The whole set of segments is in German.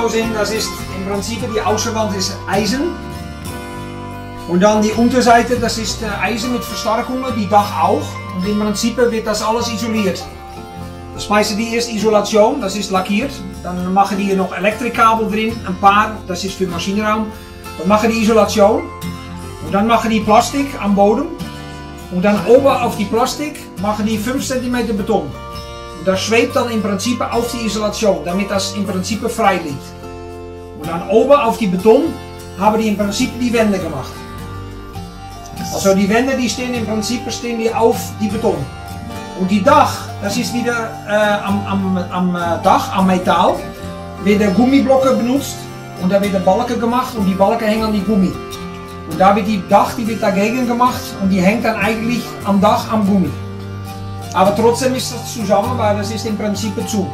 Aufbau sind, das ist im Prinzip die Außenwand ist Eisen. Und dann die Unterseite, das ist Eisen mit Verstärkungen, die Dach auch. Und im Prinzip wird das alles isoliert. Das meiste die erst Isolation, das ist lackiert. Dann machen die hier noch Elektrikkabel drin, ein paar, das ist für Maschinenraum. Dann machen die Isolation. Und dann machen die Plastik am Boden. Und dann oben auf die Plastik machen die 5 cm Beton. Und das schwebt dann im Prinzip auf die Isolation, damit das im Prinzip frei liegt. Und dann oben auf die Beton haben die im Prinzip die Wände gemacht. Also die Wände die stehen im Prinzip die auf die Beton. Und die Dach, das ist wieder am Dach, am Metall, werden Gummiblöcke benutzt und da werden Balken gemacht und die Balken hängen an die Gummi. Und da wird die Dach, die wird dagegen gemacht und die hängt dann eigentlich am Dach am Gummi. Aber trotzdem ist das zusammen, weil das ist im Prinzip zu.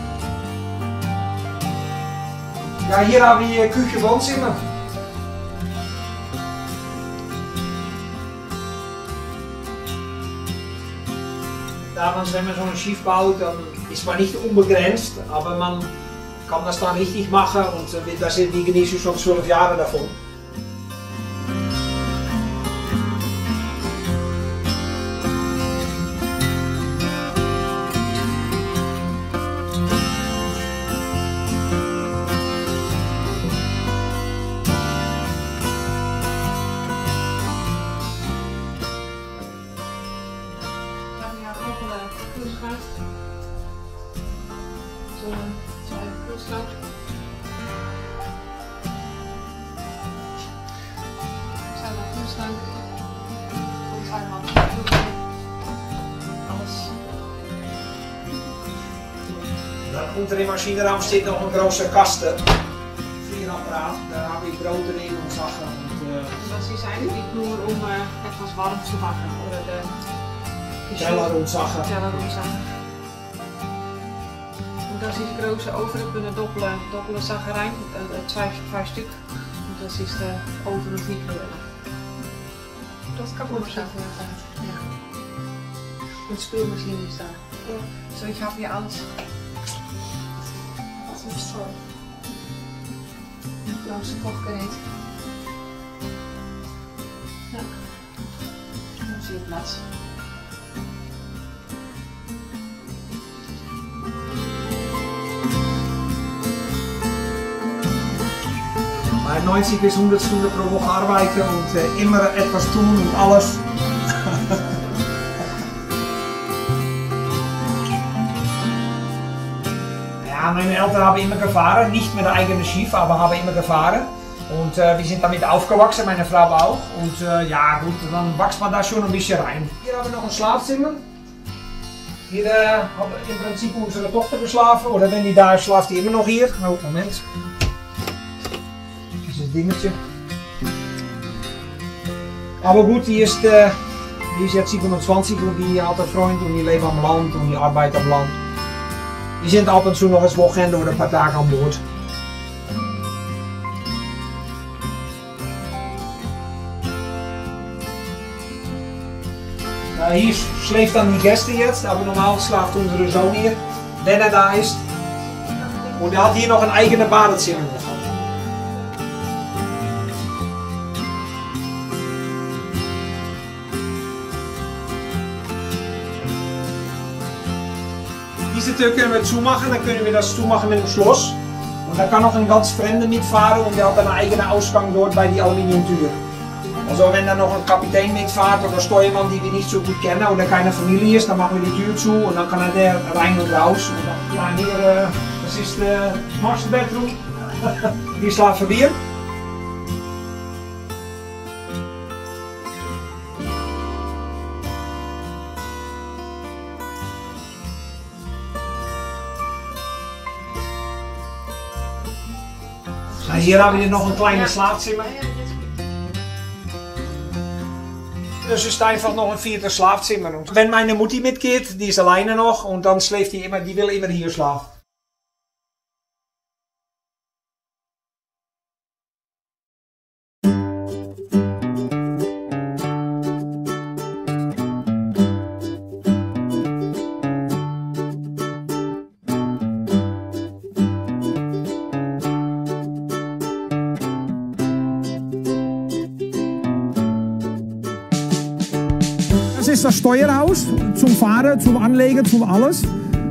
Ja, hier haben wir Küche, Wohnzimmer. Damals, wenn man so ein Schiff baut, dann ist man nicht unbegrenzt, aber man kann das dann richtig machen und wir genießen schon 12 Jahre davon. Unter dem Maschinenraum steht noch ein großer Kasten für ein Apparat. Da habe ich Brot drin und Sachen. Das ist eigentlich nur etwas warm zu machen oder Teller und Sachen. Und das ist große Oven op een doppele zagerijn, 2 Stück. Und das ist der Oven und Mikrowelle. Das kann man schaffen. Ja. Und Spülmaschine ist da. Ja. So, ich habe hier alles. Das ist toll. Ein großes Kochgerät. Ja. Dann viel Platz. Bei 90 bis 100 Stunden pro Woche arbeiten und immer etwas tun und alles. Ja, meine Eltern haben immer gefahren, nicht mit eigenem Schiff, aber haben immer gefahren. Und wir sind damit aufgewachsen, meine Frau auch. Und ja gut, dann wächst man da schon ein bisschen rein. Hier haben wir noch ein Schlafzimmer. Hier hat im Prinzip unsere Tochter geschlafen, oder wenn die da ist, schlaft die immer noch hier. Oh, Moment. Dieses Dingetje. Aber gut, die ist jetzt 27 und die hat einen Freund und die lebt am Land und die arbeitet am Land. Die sind ab en toe nog eens Wochenende oder ein paar Tage an Bord. Hier schläft dann die Gäste jetzt, aber normal schlaft unsere Sohn hier, wenn er da ist. Und er hat hier noch ein eigenes Badezimmer. Diese Tür können wir zumachen, dann können wir das zumachen mit dem Schloss. Und da kann noch ein ganz Fremder mitfahren und der hat einen eigenen Ausgang dort bei die Aluminiumtür. Also wenn da noch ein Kapitän mitfährt oder Steuermann, die wir nicht so gut kennen oder keine Familie ist, dann machen wir die Tür zu und dann kann er rein und raus. Und dann, ja, hier, das ist der Master Bedroom. Hier schlafen wir. Hier haben wir noch ein kleines Schlafzimmer. Das ist einfach noch ein 4. Schlafzimmer. Und wenn meine Mutti mitgeht, die ist alleine noch und dann schläft die immer, die will immer hier schlafen. ist das Steuerhaus zum Fahren, zum Anlegen, zum alles.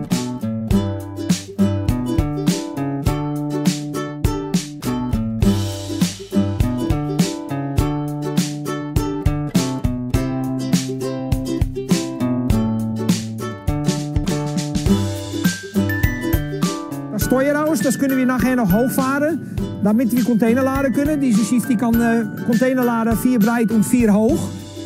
Das Steuerhaus, das können wir nachher noch hochfahren, damit wir Container laden können. Diese Schiff die kann Container laden 4 breit und 4 hoch.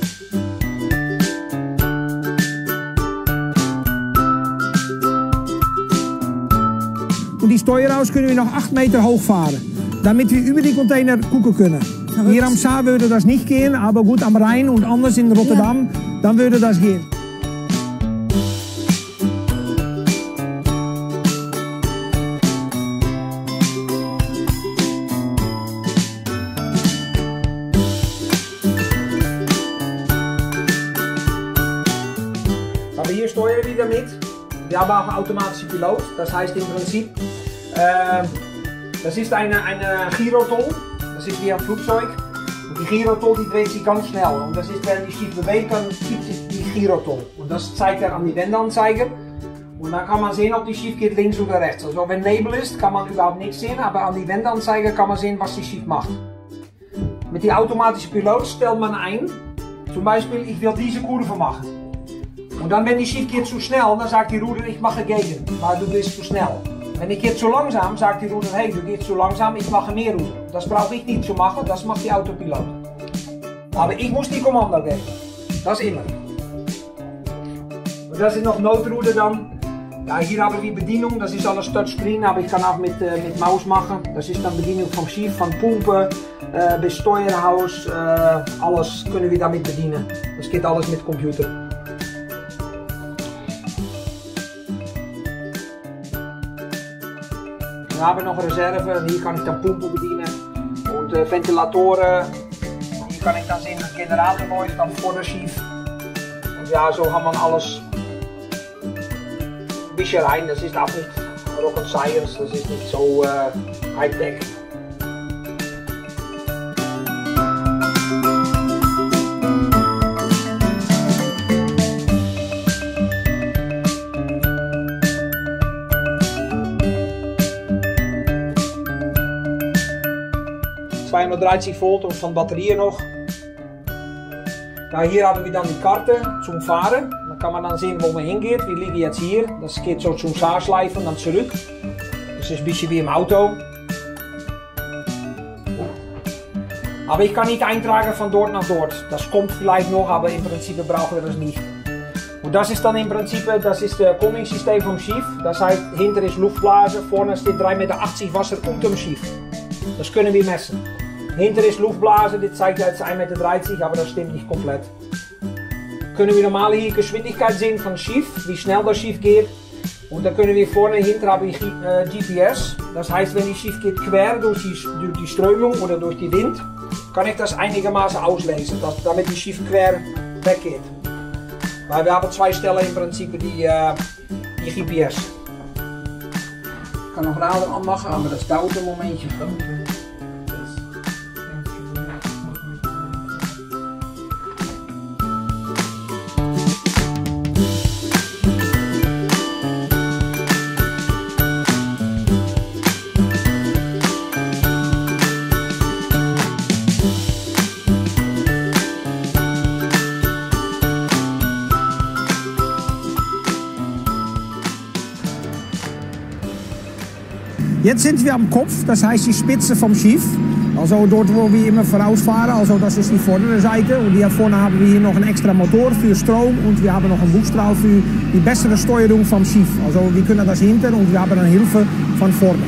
Und die Steuerhaus können wir noch 8 Meter hochfahren, damit wir über die Container gucken können. Hier am Saar würde das nicht gehen, aber gut am Rhein und anders in Rotterdam, dann würde das gehen. Aber hier steuern wir damit. Wir haben auch einen automatischen Pilot, das heißt im Prinzip, das ist eine Gyrotol, das ist wie ein Flugzeug. Und die Gyrotol die dreht sich ganz schnell und das ist, wenn die Schiff bewegt, dann gibt es die Gyrotol. Und das zeigt er an die Wendeanzeiger und dann kann man sehen, ob die Schiff geht links oder rechts. Also wenn Nebel ist, kann man überhaupt nichts sehen, aber an die Wendeanzeiger kann man sehen, was die Schiff macht. Mit dem automatischen Pilot stellt man ein, zum Beispiel, ich will diese Kurve machen. Und dann, wenn die Schiff geht zu schnell, dann sagt die Ruder, ich mache gegen, weil du bist zu schnell. Wenn ich geht zu langsam, sagt die Ruder, hey, du gehst zu langsam, ich mache mehr Ruder. Das brauche ich nicht zu machen, das macht die Autopilot. Aber ich muss die Kommando geben. Das immer. Und das ist noch Nootruder dann. Ja, hier haben wir Bedienung, das ist alles Touchscreen, aber ich kann auch mit Maus machen. Das ist dann Bedienung vom Schiff, von Pumpen bis Steuerhaus, alles können wir damit bedienen. Das geht alles mit Computer. Wir haben noch Reserve, hier kann ich dann Pumpen bedienen und Ventilatoren. Hier kann ich dann sehen, dat Generator läuft dann vor der Schiff. Und ja, so haben wir alles ein bisschen rein. Das ist auch nicht Rocket Science, das ist nicht so Hightech. ...230 Volt und von Batterien noch. Ja, hier haben wir dann die Karte zum Fahren. Da kann man dann sehen, wo man hingeht. Wir liegen jetzt hier. Das geht so zum Saarschleifen, dann zurück. Das ist ein bisschen wie im Auto. Aber ich kann nicht eintragen von dort nach dort. Das kommt vielleicht noch, aber im Prinzip brauchen wir das nicht. Und das ist dann im Prinzip, das ist das Kommingssystem vom Schiff. Das heißt, hinter ist Luftblase, vorne steht 3,80 Meter Wasser unter dem Schiff. Das können wir messen. Hinter ist Luftblase, die zeigt jetzt 1,30 Meter, aber das stimmt nicht komplett. Können wir normal hier Geschwindigkeit sehen vom Schiff, wie schnell das Schiff geht. Und dann können wir vorne hinter haben wir GPS. Das heißt, wenn das Schiff geht quer durch die Strömung oder durch die Wind, kann ich das einigermaßen auslesen, damit das Schiff quer weggeht. Weil wir haben 2 Stellen im Prinzip die GPS. Ich kann noch Radar anmachen, aber das dauert een momentje. Jetzt sind wir am Kopf, das heißt die Spitze vom Schiff. Also dort, wo wir immer vorausfahren, also das ist die vordere Seite. Und hier vorne haben wir hier noch einen extra Motor für Strom und wir haben noch einen Bugstrahl für die bessere Steuerung vom Schiff. Also wir können das hinter und wir haben eine Hilfe von vorne.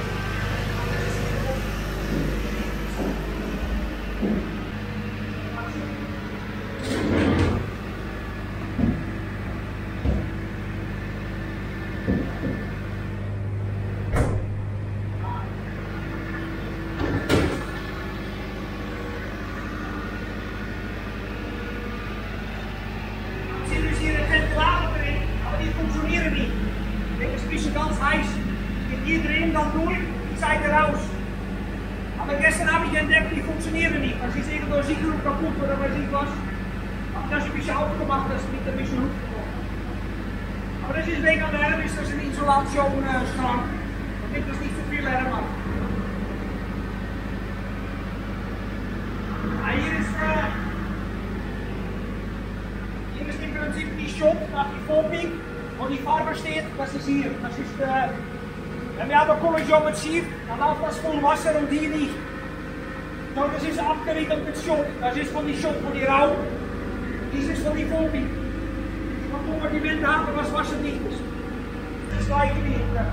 Ganz heiß. Geht hier drin dann durch, die Seite raus. Aber gestern habe ich entdeckt, die funktionieren nicht. Als ich irgendwo Sicherung kaputt oder was ich was. Das ist ein bisschen aufgemacht, das liegt ein bisschen hochgekommen. Aber das ist wegen der Lärm, ist das ein Isolationsschrank. Da gibt es nicht so viel Lärm an. Hier ist im Prinzip die Shop nach die Vorpik, wo die Farbe steht, das ist hier. Das ist, wenn wir haben Kollision mit Schiff, dann läuft das voll Wasser und hier nicht. So, das ist abgewickelt mit Shop. Das ist von die Shop, von die Raum. Dies ist von die Vorpik. Von Kompartimenten haben, was wasserdicht ist. Das gleiche wie hier.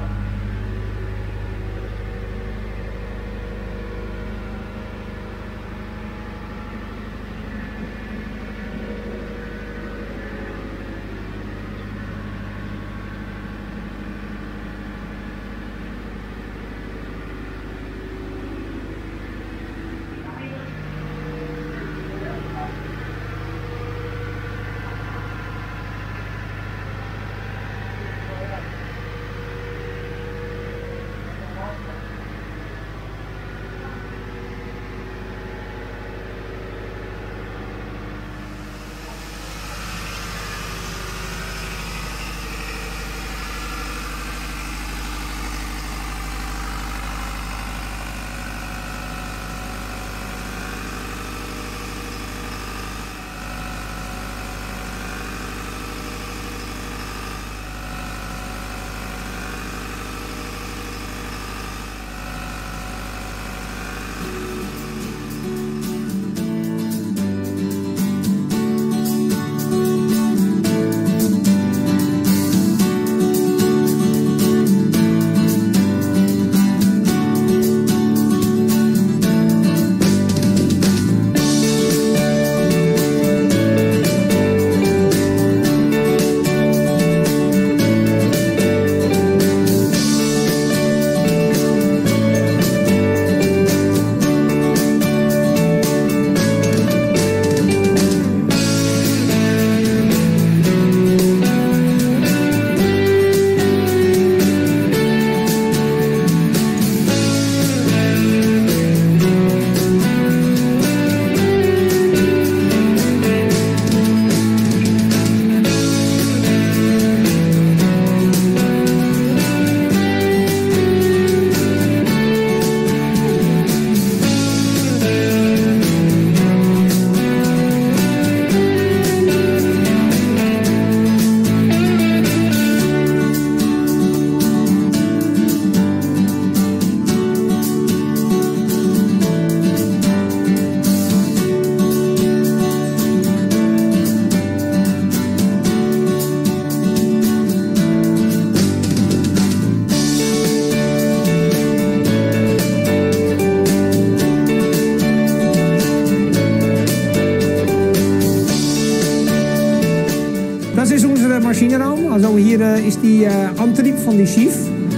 Das ist unser Maschinenraum. Also hier ist die Antrieb von dem Schiff.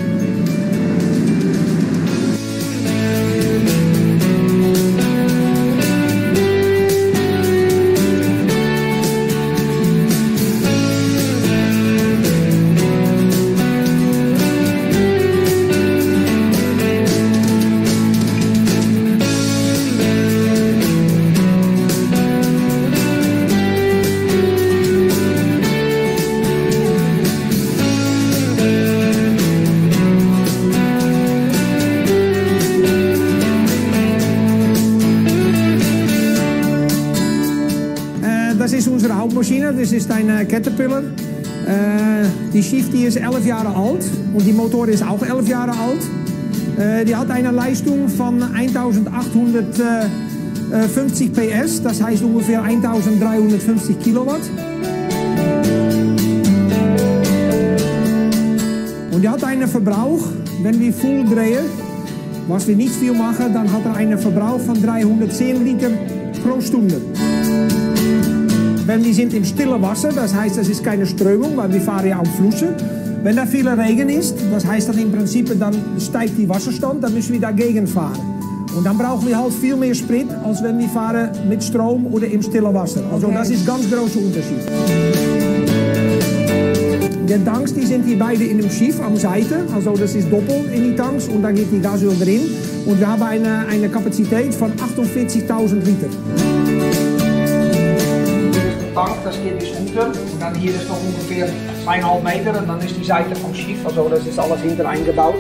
Das ist unsere Hauptmaschine, das ist eine Caterpillar. Die Schiff die ist 11 Jahre alt und die Motor ist auch 11 Jahre alt. Die hat eine Leistung von 1850 PS, das heißt ungefähr 1350 Kilowatt. Und die hat einen Verbrauch, wenn wir voll drehen, was wir nicht viel machen, dann hat einen Verbrauch von 310 Liter pro Stunde. Wenn wir sind im stillen Wasser, das heißt, das ist keine Strömung, weil wir fahren ja am Flusse. Wenn da viel Regen ist, das heißt dann im Prinzip, dann steigt die Wasserstand, dann müssen wir dagegen fahren. Und dann brauchen wir halt viel mehr Sprit, als wenn wir fahren mit Strom oder im stillen Wasser. Also das ist ein ganz großer Unterschied. Die Tanks die sind hier beide in dem Schiff am Seite, also das ist doppelt in die Tanks und da geht die Gasöl drin. Und wir haben eine Kapazität von 48.000 Liter. Tank, das geht bis unter. Und dann hier ist noch ungefähr 2,5 Meter und dann ist die Seite vom Schiff, also das ist alles hinter eingebaut.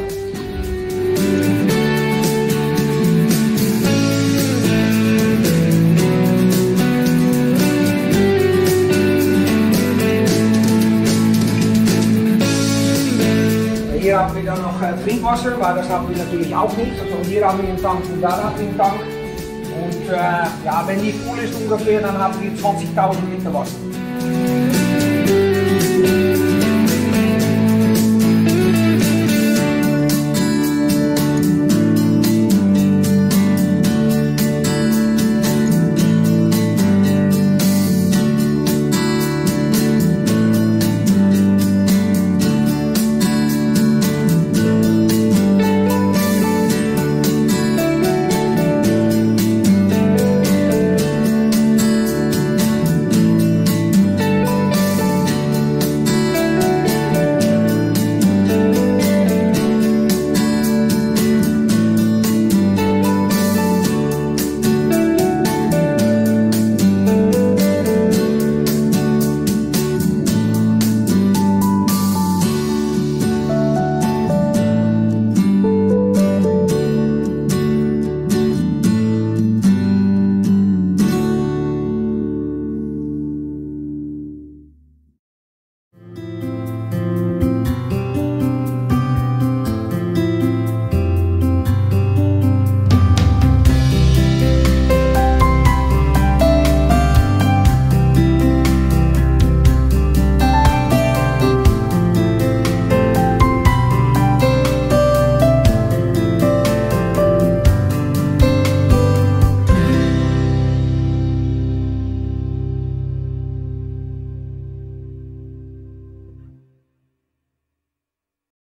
Hier haben wir dann noch Trinkwasser, weil das haben wir natürlich auch nicht. Also hier haben wir einen Tank und da haben wir einen Tank. Und ja, wenn die voll ist ungefähr, dann haben wir 20.000 Liter Wasser.